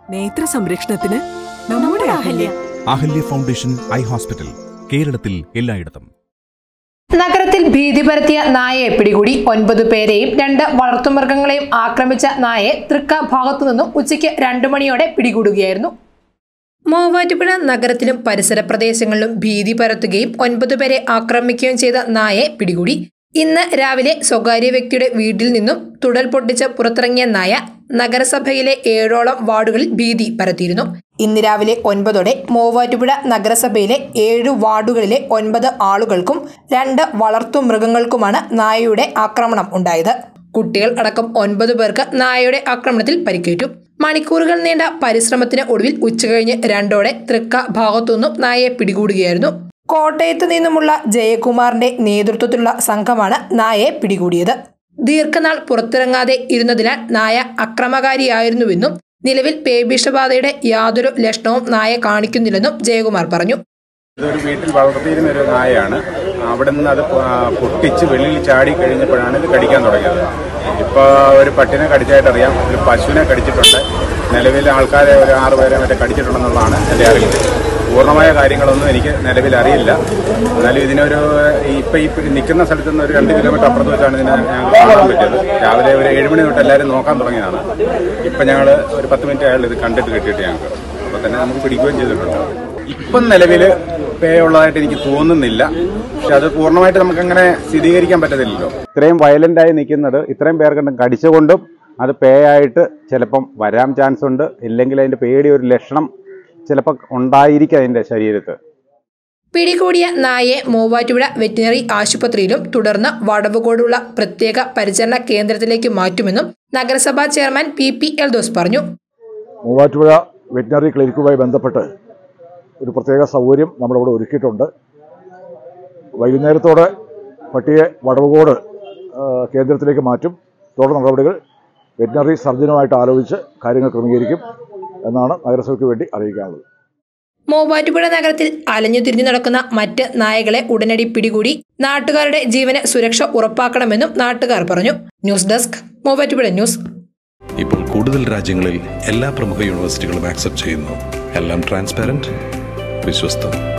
നേത്ര സംരക്ഷണത്തിന് നമ്മുടെ Ahalya. Ahalya foundation eye hospital, കേരളത്തിൽ എല്ലായിടത്തും. നഗരത്തിൽ ഭീതി പരത്തിയ നായയെ പിടികൂടി. 9 പേരെയും 2 വളർത്തുമൃഗങ്ങളെയും ആക്രമിച്ച നായയെ തൃക്ക ഭാഗത്തുനിന്നും ഉച്ചയ്ക്ക് 2 മണിയോടെ പിടികൂടുകയായിരുന്നു. മൂവാറ്റുപുഴ നഗരത്തിലും പരിസര പ്രദേശങ്ങളിലും ഭീതി പരത്തുകയും 9 പേരെ ആക്രമിക്കുകയും ചെയ്ത നായയെ പിടികൂടി. ഇന്ന് രാവിലെ സ്വകാര്യ വ്യക്തിയുടെ വീട്ടിൽ നിന്നും തുടൽ പൊട്ടിച്ച് പുറത്തിറങ്ങിയ നായ നഗരസഭയിലെ 7ഓളം വാർഡുകളിൽ ഭീതി പരത്തിയിരുന്നു. ഇന്ന് രാവിലെ 9ഓടെ മൂവാറ്റുപുഴ നഗരസഭയിലെ 7 വാർഡുകളിലെ 9 ആളുകൾക്കും 2 വളർത്തുമൃഗങ്ങൾക്കുമാണ് നായയുടെ ആക്രമണം ഉണ്ടായത്. കുട്ടികൾ അടക്കം 9 പേർക്ക് നായയുടെ ആക്രമണത്തിൽ പരിക്കേറ്റു. മണിക്കൂറുകൾ നീണ്ട പരിശ്രമത്തിന് ഒടുവിൽ ഉച്ചകഴിഞ്ഞ് 2ഓടെ തൃക്ക ഭാഗത്തുനിന്നും നായയെ പിടികൂടുകയായിരുന്നു. കോട്ടയത്ത് നിന്നുമുള്ള ജയകുമാറിന്റെ നേതൃത്വത്തിലുള്ള സംഘമാണ് നായയെ പിടികൂടിയത്. ദീർഘനാൾ പുറത്തിറങ്ങാതെ ഇരുന്നതിനാൽ നായ അക്രമകാരിയായിരുന്നുവെന്നും നിലവിൽ പേവിഷബാധയുടെ യാതൊരു ലക്ഷണവും നായ കാണിക്കുന്നില്ലെന്നും ജയകുമാർ പറഞ്ഞു. ഇതൊരു വീട്ടിൽ വളർത്തിയിരുന്ന ഒരു നായയാണ്. അവിടെ നിന്ന് അത് പൊട്ടിച്ച് വെളിയിൽ ചാടി കഴിഞ്ഞപ്പോഴാണ് ഇത് കടിക്കാൻ തുടങ്ങിയത്. ഇപ്പോൾ ഒരു പട്ടിനെ കടിച്ചായിട്ടറിയാം, ഒരു പശുവിനെ കടിച്ചിട്ടുണ്ട്. നിലവിൽ ആൾക്കാരെ ഒരു 6 പേരെ മറ്റേ കടിച്ചിട്ടുണ്ടെന്നുള്ളതാണ് എൻ്റെ അറിവ്. പൂർണ്ണമായ കാര്യങ്ങളൊന്നും എനിക്ക് നിലവിൽ അറിയില്ല. എന്നാലും ഇതിനൊരു ഇപ്പം നിൽക്കുന്ന സ്ഥലത്ത് നിന്ന് ഒരു 2 കിലോമീറ്റർ അപ്പുറത്ത് വെച്ചാണ് ഇതിനെ ഞങ്ങൾക്ക് കാണാൻ പറ്റിയത്. രാവിലെ ഒരു 7 മണി തൊട്ട് എല്ലാവരും നോക്കാൻ തുടങ്ങിയതാണ്. ഇപ്പം ഞങ്ങൾ ഒരു 10 മിനിറ്റ് ആയാലും ഇത് കണ്ടിട്ട് കിട്ടിയിട്ട് ഞങ്ങൾക്ക് അപ്പോൾ തന്നെ നമുക്ക് പിടിക്കുകയും ചെയ്തിട്ടുണ്ട്. ഇപ്പം നിലവിൽ പേ ഉള്ളതായിട്ട് എനിക്ക് തോന്നുന്നില്ല. പക്ഷെ അത് പൂർണ്ണമായിട്ട് നമുക്കങ്ങനെ സ്ഥിരീകരിക്കാൻ പറ്റത്തില്ലല്ലോ. ഇത്രയും വയലൻ്റായി നിൽക്കുന്നത് ഇത്രയും പേർക്കുണ്ടും കടിച്ചുകൊണ്ടും അത് പേ ആയിട്ട് ചിലപ്പം വരാൻ ചാൻസ് ഉണ്ട്. ഇല്ലെങ്കിൽ അതിൻ്റെ പേടി ഒരു ലക്ഷണം ചിലപ്പോൾ ഉണ്ടായിരിക്കും അതിൻ്റെ ശരീരത്ത്. പിടികൂടിയ നായയെ മൂവാറ്റുപുഴ വെറ്റിനറി ആശുപത്രിയിലും തുടർന്ന് വടവുകോടുള്ള പ്രത്യേക പരിചരണ കേന്ദ്രത്തിലേക്ക് മാറ്റുമെന്നും നഗരസഭാ ചെയർമാൻ പി എൽദോസ് പറഞ്ഞു. മൂവാറ്റുപുഴ വെറ്റിനറി ക്ലിനിക്കുമായി ബന്ധപ്പെട്ട് ഒരു പ്രത്യേക സൗകര്യം നമ്മളിവിടെ ഒരുക്കിയിട്ടുണ്ട്. വൈകുന്നേരത്തോടെ പട്ടിയെ വടവുകോട് കേന്ദ്രത്തിലേക്ക് മാറ്റും. തുടർ നടപടികൾ വെറ്റിനറി സർജനുമായിട്ട് ആലോചിച്ച് കാര്യങ്ങൾ ക്രമീകരിക്കും എന്നാണ് നഗരസഭയ്ക്ക് വേണ്ടി അറിയിക്കാനുള്ളത്. മൂവാറ്റുപുഴ നഗരത്തിൽ അലഞ്ഞു തിരിഞ്ഞു നടക്കുന്ന മറ്റ് നായകളെ ഉടനടി പിടികൂടി നാട്ടുകാരുടെ ജീവന് സുരക്ഷ ഉറപ്പാക്കണമെന്നും നാട്ടുകാർ പറഞ്ഞു. News desk, Muvattupuzha news. ഇപ്പോൾ കൂടുതൽ രാജ്യങ്ങളിൽ എല്ലാ പ്രമുഖ യൂണിവേഴ്സിറ്റികളും ആക്സെപ്റ്റ് ചെയ്യുന്നു. എല്ലാം ട്രാൻസ്പാരന്റ്, വിശ്വസ്തം.